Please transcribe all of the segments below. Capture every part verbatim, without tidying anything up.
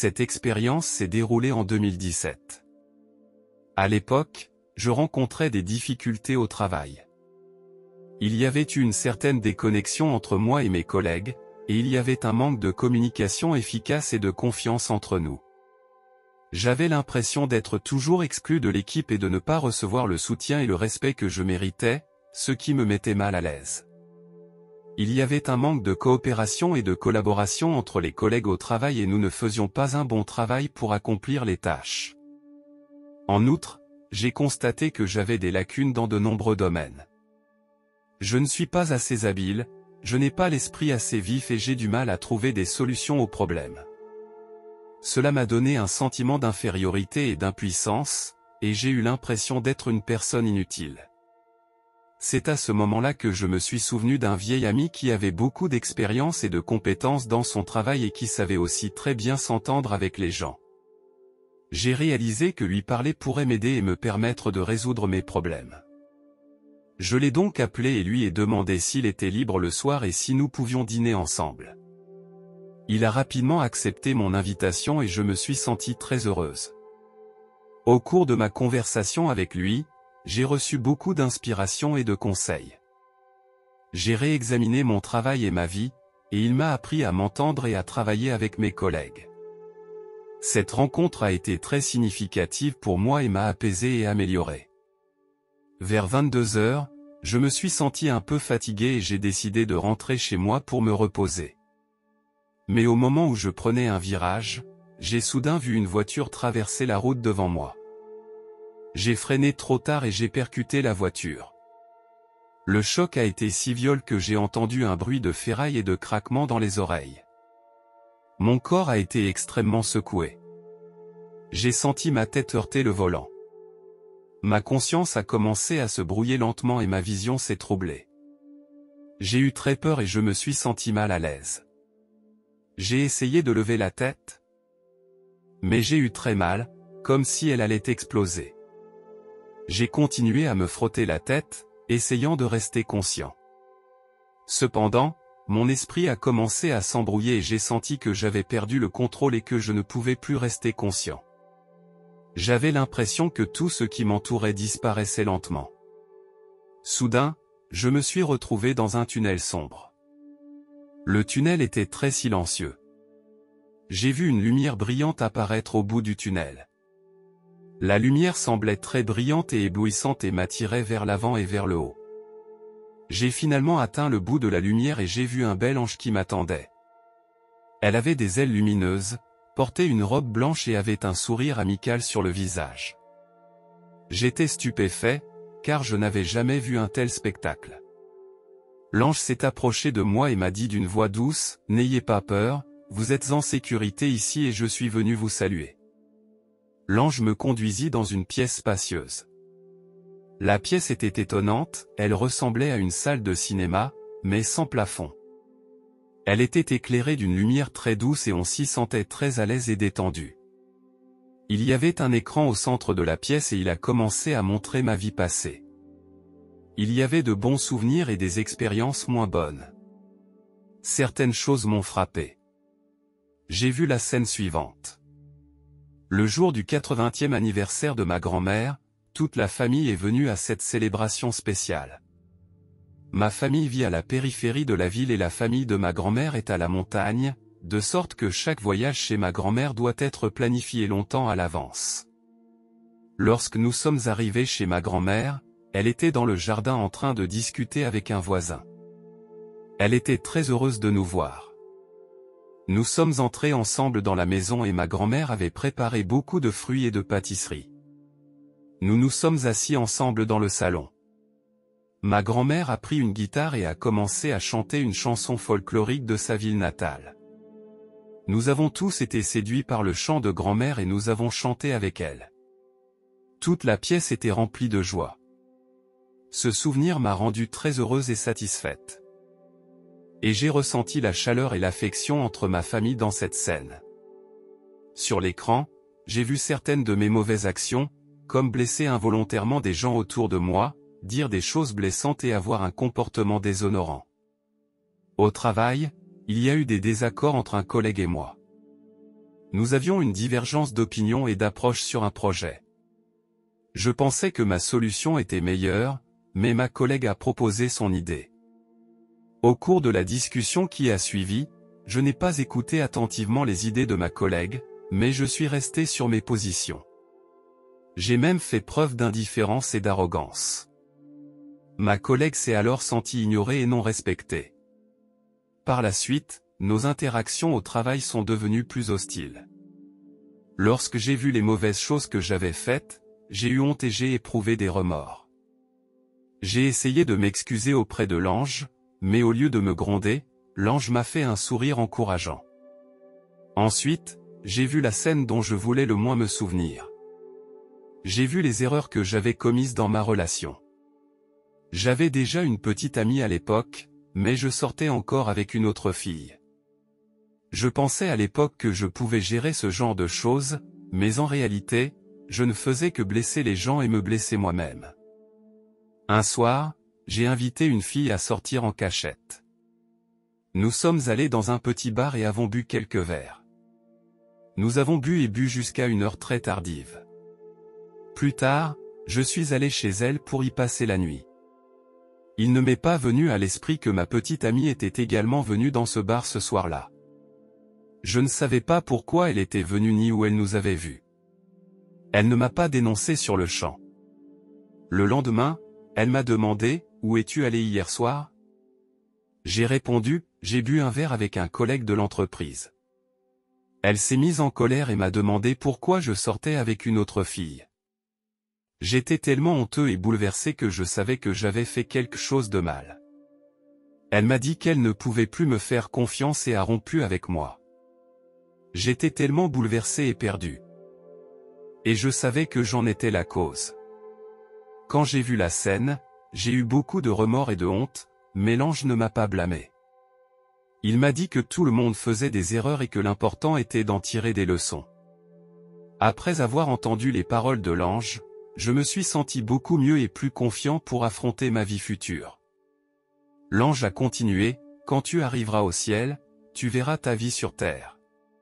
Cette expérience s'est déroulée en deux mille dix-sept. À l'époque, je rencontrais des difficultés au travail. Il y avait eu une certaine déconnexion entre moi et mes collègues, et il y avait un manque de communication efficace et de confiance entre nous. J'avais l'impression d'être toujours exclu de l'équipe et de ne pas recevoir le soutien et le respect que je méritais, ce qui me mettait mal à l'aise. Il y avait un manque de coopération et de collaboration entre les collègues au travail et nous ne faisions pas un bon travail pour accomplir les tâches. En outre, j'ai constaté que j'avais des lacunes dans de nombreux domaines. Je ne suis pas assez habile, je n'ai pas l'esprit assez vif et j'ai du mal à trouver des solutions aux problèmes. Cela m'a donné un sentiment d'infériorité et d'impuissance, et j'ai eu l'impression d'être une personne inutile. C'est à ce moment-là que je me suis souvenu d'un vieil ami qui avait beaucoup d'expérience et de compétences dans son travail et qui savait aussi très bien s'entendre avec les gens. J'ai réalisé que lui parler pourrait m'aider et me permettre de résoudre mes problèmes. Je l'ai donc appelé et lui ai demandé s'il était libre le soir et si nous pouvions dîner ensemble. Il a rapidement accepté mon invitation et je me suis sentie très heureuse. Au cours de ma conversation avec lui, j'ai reçu beaucoup d'inspiration et de conseils. J'ai réexaminé mon travail et ma vie, et il m'a appris à m'entendre et à travailler avec mes collègues. Cette rencontre a été très significative pour moi et m'a apaisé et amélioré. Vers vingt-deux heures, je me suis senti un peu fatigué et j'ai décidé de rentrer chez moi pour me reposer. Mais au moment où je prenais un virage, j'ai soudain vu une voiture traverser la route devant moi. J'ai freiné trop tard et j'ai percuté la voiture. Le choc a été si violent que j'ai entendu un bruit de ferraille et de craquement dans les oreilles. Mon corps a été extrêmement secoué. J'ai senti ma tête heurter le volant. Ma conscience a commencé à se brouiller lentement et ma vision s'est troublée. J'ai eu très peur et je me suis senti mal à l'aise. J'ai essayé de lever la tête, mais j'ai eu très mal, comme si elle allait exploser. J'ai continué à me frotter la tête, essayant de rester conscient. Cependant, mon esprit a commencé à s'embrouiller et j'ai senti que j'avais perdu le contrôle et que je ne pouvais plus rester conscient. J'avais l'impression que tout ce qui m'entourait disparaissait lentement. Soudain, je me suis retrouvé dans un tunnel sombre. Le tunnel était très silencieux. J'ai vu une lumière brillante apparaître au bout du tunnel. La lumière semblait très brillante et éblouissante et m'attirait vers l'avant et vers le haut. J'ai finalement atteint le bout de la lumière et j'ai vu un bel ange qui m'attendait. Elle avait des ailes lumineuses, portait une robe blanche et avait un sourire amical sur le visage. J'étais stupéfait, car je n'avais jamais vu un tel spectacle. L'ange s'est approché de moi et m'a dit d'une voix douce, « N'ayez pas peur, vous êtes en sécurité ici et je suis venu vous saluer. » L'ange me conduisit dans une pièce spacieuse. La pièce était étonnante, elle ressemblait à une salle de cinéma, mais sans plafond. Elle était éclairée d'une lumière très douce et on s'y sentait très à l'aise et détendu. Il y avait un écran au centre de la pièce et il a commencé à montrer ma vie passée. Il y avait de bons souvenirs et des expériences moins bonnes. Certaines choses m'ont frappé. J'ai vu la scène suivante. Le jour du quatre-vingtième anniversaire de ma grand-mère, toute la famille est venue à cette célébration spéciale. Ma famille vit à la périphérie de la ville et la famille de ma grand-mère est à la montagne, de sorte que chaque voyage chez ma grand-mère doit être planifié longtemps à l'avance. Lorsque nous sommes arrivés chez ma grand-mère, elle était dans le jardin en train de discuter avec un voisin. Elle était très heureuse de nous voir. Nous sommes entrés ensemble dans la maison et ma grand-mère avait préparé beaucoup de fruits et de pâtisseries. Nous nous sommes assis ensemble dans le salon. Ma grand-mère a pris une guitare et a commencé à chanter une chanson folklorique de sa ville natale. Nous avons tous été séduits par le chant de grand-mère et nous avons chanté avec elle. Toute la pièce était remplie de joie. Ce souvenir m'a rendue très heureuse et satisfaite. Et j'ai ressenti la chaleur et l'affection entre ma famille dans cette scène. Sur l'écran, j'ai vu certaines de mes mauvaises actions, comme blesser involontairement des gens autour de moi, dire des choses blessantes et avoir un comportement déshonorant. Au travail, il y a eu des désaccords entre un collègue et moi. Nous avions une divergence d'opinion et d'approche sur un projet. Je pensais que ma solution était meilleure, mais ma collègue a proposé son idée. Au cours de la discussion qui a suivi, je n'ai pas écouté attentivement les idées de ma collègue, mais je suis resté sur mes positions. J'ai même fait preuve d'indifférence et d'arrogance. Ma collègue s'est alors sentie ignorée et non respectée. Par la suite, nos interactions au travail sont devenues plus hostiles. Lorsque j'ai vu les mauvaises choses que j'avais faites, j'ai eu honte et j'ai éprouvé des remords. J'ai essayé de m'excuser auprès de l'ange, mais au lieu de me gronder, l'ange m'a fait un sourire encourageant. Ensuite, j'ai vu la scène dont je voulais le moins me souvenir. J'ai vu les erreurs que j'avais commises dans ma relation. J'avais déjà une petite amie à l'époque, mais je sortais encore avec une autre fille. Je pensais à l'époque que je pouvais gérer ce genre de choses, mais en réalité, je ne faisais que blesser les gens et me blesser moi-même. Un soir, j'ai invité une fille à sortir en cachette. Nous sommes allés dans un petit bar et avons bu quelques verres. Nous avons bu et bu jusqu'à une heure très tardive. Plus tard, je suis allé chez elle pour y passer la nuit. Il ne m'est pas venu à l'esprit que ma petite amie était également venue dans ce bar ce soir-là. Je ne savais pas pourquoi elle était venue ni où elle nous avait vus. Elle ne m'a pas dénoncé sur le champ. Le lendemain, elle m'a demandé « Où es-tu allé hier soir ?» J'ai répondu « J'ai bu un verre avec un collègue de l'entreprise. » Elle s'est mise en colère et m'a demandé pourquoi je sortais avec une autre fille. J'étais tellement honteux et bouleversé que je savais que j'avais fait quelque chose de mal. Elle m'a dit qu'elle ne pouvait plus me faire confiance et a rompu avec moi. J'étais tellement bouleversé et perdu. Et je savais que j'en étais la cause. Quand j'ai vu la scène, j'ai eu beaucoup de remords et de honte, mais l'ange ne m'a pas blâmé. Il m'a dit que tout le monde faisait des erreurs et que l'important était d'en tirer des leçons. Après avoir entendu les paroles de l'ange, je me suis senti beaucoup mieux et plus confiant pour affronter ma vie future. L'ange a continué, « Quand tu arriveras au ciel, tu verras ta vie sur terre.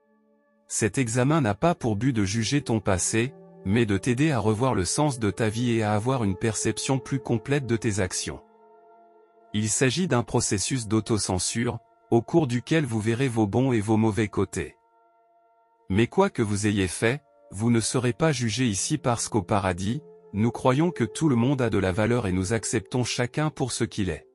Cet examen n'a pas pour but de juger ton passé, mais de t'aider à revoir le sens de ta vie et à avoir une perception plus complète de tes actions. Il s'agit d'un processus d'autocensure, au cours duquel vous verrez vos bons et vos mauvais côtés. Mais quoi que vous ayez fait, vous ne serez pas jugé ici parce qu'au paradis, nous croyons que tout le monde a de la valeur et nous acceptons chacun pour ce qu'il est.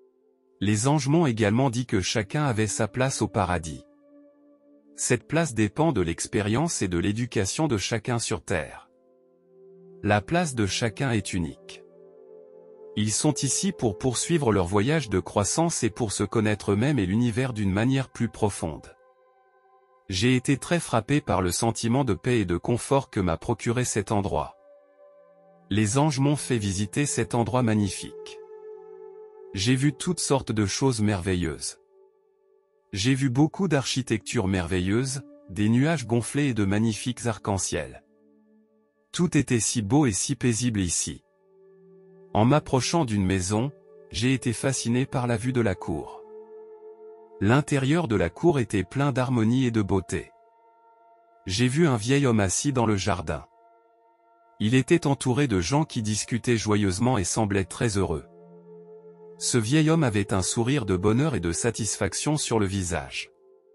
Les anges m'ont également dit que chacun avait sa place au paradis. Cette place dépend de l'expérience et de l'éducation de chacun sur terre. La place de chacun est unique. Ils sont ici pour poursuivre leur voyage de croissance et pour se connaître eux-mêmes et l'univers d'une manière plus profonde. J'ai été très frappé par le sentiment de paix et de confort que m'a procuré cet endroit. Les anges m'ont fait visiter cet endroit magnifique. J'ai vu toutes sortes de choses merveilleuses. J'ai vu beaucoup d'architecture merveilleuse, des nuages gonflés et de magnifiques arcs-en-ciel. Tout était si beau et si paisible ici. En m'approchant d'une maison, j'ai été fasciné par la vue de la cour. L'intérieur de la cour était plein d'harmonie et de beauté. J'ai vu un vieil homme assis dans le jardin. Il était entouré de gens qui discutaient joyeusement et semblaient très heureux. Ce vieil homme avait un sourire de bonheur et de satisfaction sur le visage.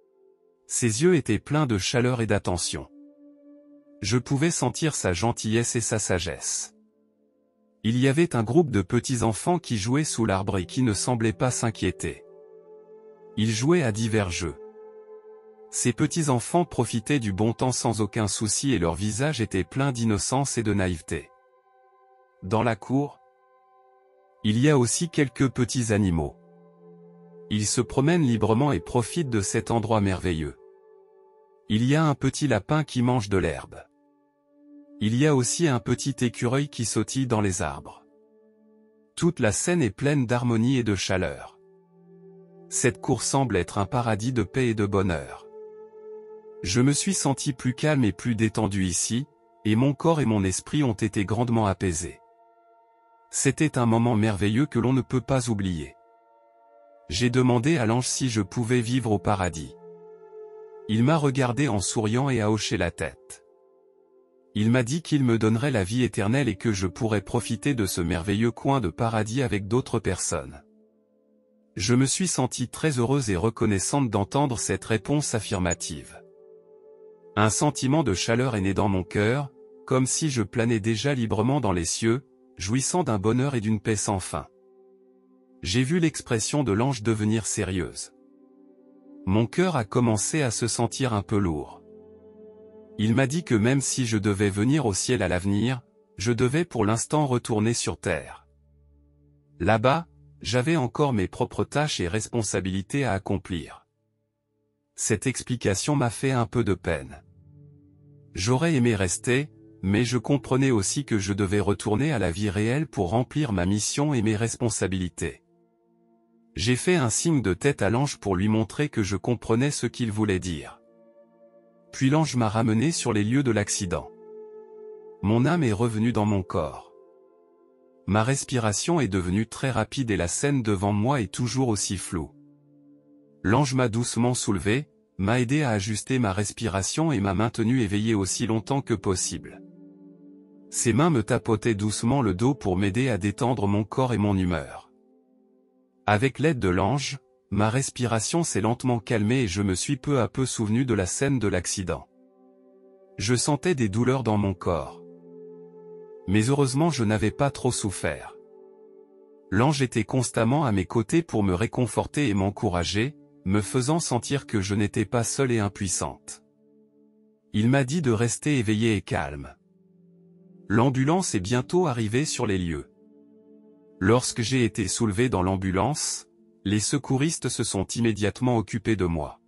Ses yeux étaient pleins de chaleur et d'attention. Je pouvais sentir sa gentillesse et sa sagesse. Il y avait un groupe de petits enfants qui jouaient sous l'arbre et qui ne semblaient pas s'inquiéter. Ils jouaient à divers jeux. Ces petits enfants profitaient du bon temps sans aucun souci et leur visage était plein d'innocence et de naïveté. Dans la cour, il y a aussi quelques petits animaux. Ils se promènent librement et profitent de cet endroit merveilleux. Il y a un petit lapin qui mange de l'herbe. Il y a aussi un petit écureuil qui sautille dans les arbres. Toute la scène est pleine d'harmonie et de chaleur. Cette cour semble être un paradis de paix et de bonheur. Je me suis senti plus calme et plus détendu ici, et mon corps et mon esprit ont été grandement apaisés. C'était un moment merveilleux que l'on ne peut pas oublier. J'ai demandé à l'ange si je pouvais vivre au paradis. Il m'a regardé en souriant et a hoché la tête. Il m'a dit qu'il me donnerait la vie éternelle et que je pourrais profiter de ce merveilleux coin de paradis avec d'autres personnes. Je me suis sentie très heureuse et reconnaissante d'entendre cette réponse affirmative. Un sentiment de chaleur est né dans mon cœur, comme si je planais déjà librement dans les cieux, jouissant d'un bonheur et d'une paix sans fin. J'ai vu l'expression de l'ange devenir sérieuse. Mon cœur a commencé à se sentir un peu lourd. Il m'a dit que même si je devais venir au ciel à l'avenir, je devais pour l'instant retourner sur terre. Là-bas, j'avais encore mes propres tâches et responsabilités à accomplir. Cette explication m'a fait un peu de peine. J'aurais aimé rester, mais je comprenais aussi que je devais retourner à la vie réelle pour remplir ma mission et mes responsabilités. J'ai fait un signe de tête à l'ange pour lui montrer que je comprenais ce qu'il voulait dire. Puis l'ange m'a ramené sur les lieux de l'accident. Mon âme est revenue dans mon corps. Ma respiration est devenue très rapide et la scène devant moi est toujours aussi floue. L'ange m'a doucement soulevé, m'a aidé à ajuster ma respiration et m'a maintenu éveillé aussi longtemps que possible. Ses mains me tapotaient doucement le dos pour m'aider à détendre mon corps et mon humeur. Avec l'aide de l'ange, ma respiration s'est lentement calmée et je me suis peu à peu souvenu de la scène de l'accident. Je sentais des douleurs dans mon corps. Mais heureusement je n'avais pas trop souffert. L'ange était constamment à mes côtés pour me réconforter et m'encourager, me faisant sentir que je n'étais pas seule et impuissante. Il m'a dit de rester éveillé et calme. L'ambulance est bientôt arrivée sur les lieux. Lorsque j'ai été soulevé dans l'ambulance, les secouristes se sont immédiatement occupés de moi.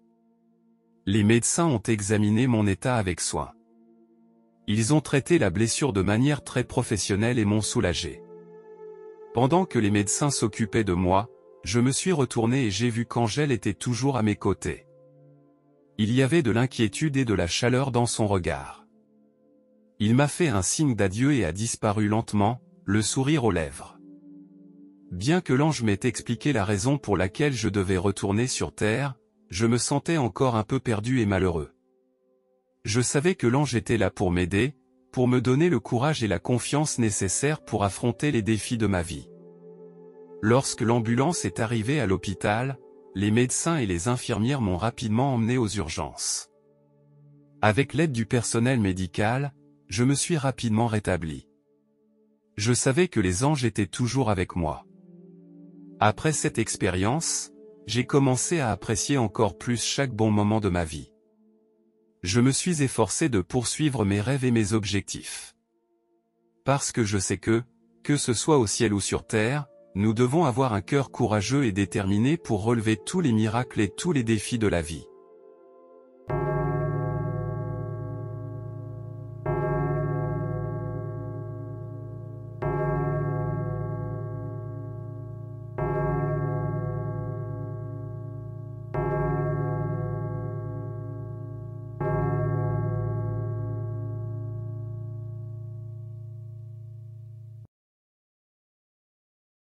Les médecins ont examiné mon état avec soin. Ils ont traité la blessure de manière très professionnelle et m'ont soulagé. Pendant que les médecins s'occupaient de moi, je me suis retourné et j'ai vu qu'Angèle était toujours à mes côtés. Il y avait de l'inquiétude et de la chaleur dans son regard. Il m'a fait un signe d'adieu et a disparu lentement, le sourire aux lèvres. Bien que l'ange m'ait expliqué la raison pour laquelle je devais retourner sur terre, je me sentais encore un peu perdu et malheureux. Je savais que l'ange était là pour m'aider, pour me donner le courage et la confiance nécessaires pour affronter les défis de ma vie. Lorsque l'ambulance est arrivée à l'hôpital, les médecins et les infirmières m'ont rapidement emmené aux urgences. Avec l'aide du personnel médical, je me suis rapidement rétabli. Je savais que les anges étaient toujours avec moi. Après cette expérience, j'ai commencé à apprécier encore plus chaque bon moment de ma vie. Je me suis efforcé de poursuivre mes rêves et mes objectifs. Parce que je sais que, que ce soit au ciel ou sur terre, nous devons avoir un cœur courageux et déterminé pour relever tous les miracles et tous les défis de la vie.